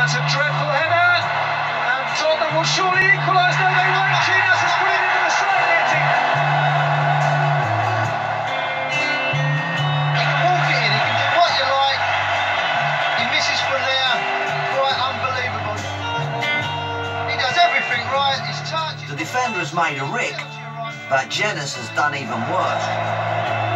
that's a dreadful header, and Tottenham will surely equalise. No, they won't. Jenas has put it into the side netting. He can walk it in, he can do what you like. He misses from there, quite unbelievable. He does everything right, his touch... The defender has made a rip, but Jenas has done even worse.